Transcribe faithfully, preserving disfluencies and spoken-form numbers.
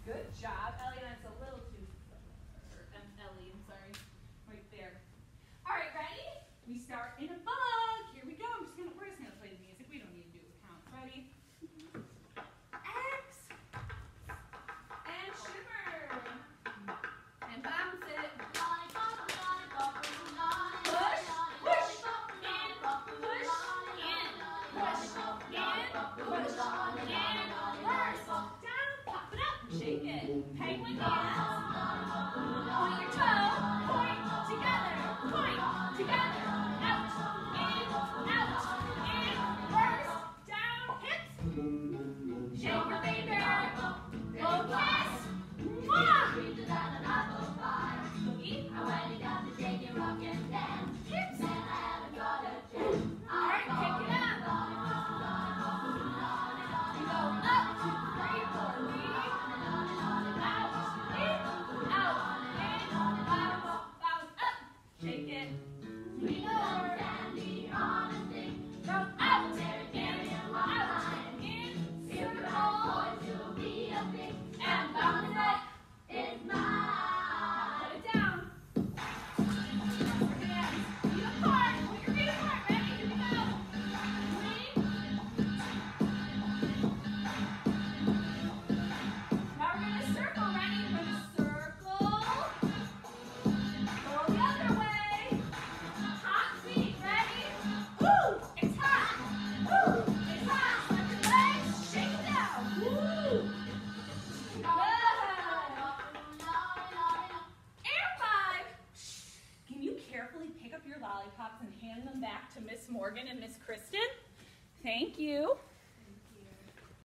Good job. Ellie, that's a little too, or um, Ellie, I'm sorry, right there. All right, ready? We start in a bug. Here we go. I'm just gonna, we're just gonna play the music. We don't need to do counts. Ready? X and shimmer and bounce it. Push, push in, push in, push in, push in, reverse, down, pop it up, shake it, penguin dance. Point your toe, point together, point together, out, in, out, in, reverse, down, hips, shake your finger, go kiss, mwah! Boogie, hips, all right, kick it up, go up, three, four, lead, out, in, out, in, bounce, bounce up, shake it, lean over, go out, in, out, in, circle, and bounce it, put it down, dance, feet apart, put your feet apart, ready, here we go, three, now we're going to circle, ready, we're going to circle, go the other way, hot feet, ready, woo, it's hot, woo, it's hot, slip your legs, shake it down, woo, good, air five, can you carefully pick up your lollipops and hand them back to Miss Morgan and Miss Kristen? Thank you.